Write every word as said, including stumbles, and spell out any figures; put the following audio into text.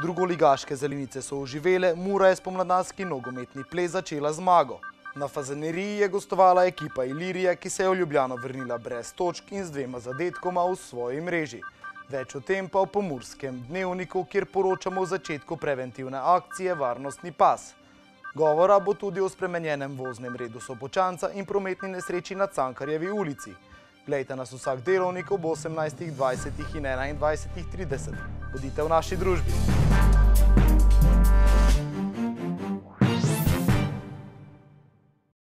Drugoligaške zelenice so oživele, Mura je spomladanski nogometni ples začela zmago. Na Fazaneriji je gostovala ekipa Ilirije, ki se je v Ljubljano vrnila brez točk in z dvema zadetkoma v svoji mreži. Več o tem pa v Pomurskem dnevniku, kjer poročamo o začetku preventivne akcije Varnostni pas. Govora bo tudi o spremenjenem voznem redu Sopočanca in prometni nesreči na Cankarjevi ulici. Glejte nas vsak delovnik ob osemnajstih dvajsetih in enaindvajsetih trideset. Bodite v naši družbi.